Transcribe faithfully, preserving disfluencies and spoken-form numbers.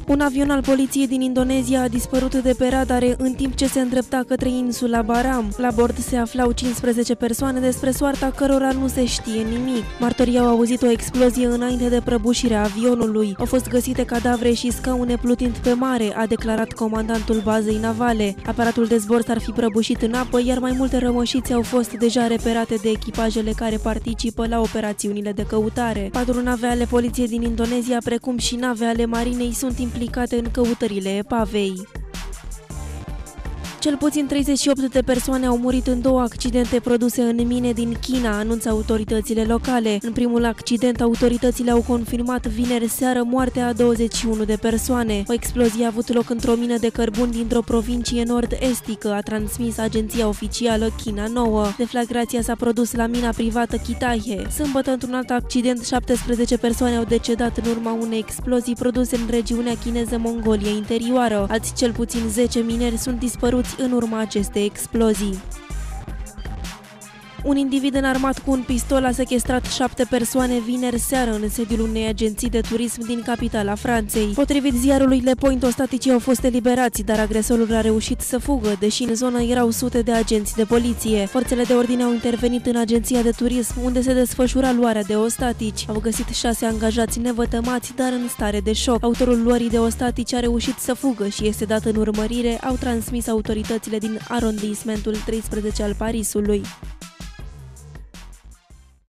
Un avion al poliției din Indonezia a dispărut de pe radare în timp ce se îndrepta către insula Baram. La bord se aflau cincisprezece persoane despre soarta cărora nu se știe nimic. Martorii au auzit o explozie înainte de prăbușirea avionului. Au fost găsite cadavre și scaune plutind pe mare, a declarat comandantul bazei navale. Aparatul de zbor s-ar fi prăbușit în apă, iar mai multe rămășițe au fost deja reperate de echipajele care participă la operațiunile de căutare. Patru nave ale poliției din Indonezia, precum și nave ale marinei, sunt implicate în căutările epavei. Cel puțin treizeci și opt de persoane au murit în două accidente produse în mine din China, anunță autoritățile locale. În primul accident, autoritățile au confirmat vineri seară moartea a douăzeci și unu de persoane. O explozie a avut loc într-o mină de cărbuni dintr-o provincie nord-estică, a transmis agenția oficială China nouă. Deflagrația s-a produs la mina privată Kitaihe. Sâmbătă, într-un alt accident, șaptesprezece persoane au decedat în urma unei explozii produse în regiunea chineză Mongolia interioară. Alți cel puțin zece mineri sunt dispăruți în urma acestei explozii. Un individ înarmat cu un pistol a sechestrat șapte persoane vineri seară în sediul unei agenții de turism din capitala Franței. Potrivit ziarului Le Point, ostaticii au fost eliberați, dar agresorul a reușit să fugă, deși în zonă erau sute de agenți de poliție. Forțele de ordine au intervenit în agenția de turism, unde se desfășura luarea de ostatici. Au găsit șase angajați nevătămați, dar în stare de șoc. Autorul luării de ostatici a reușit să fugă și este dat în urmărire, au transmis autoritățile din arondismentul treisprezece al Parisului.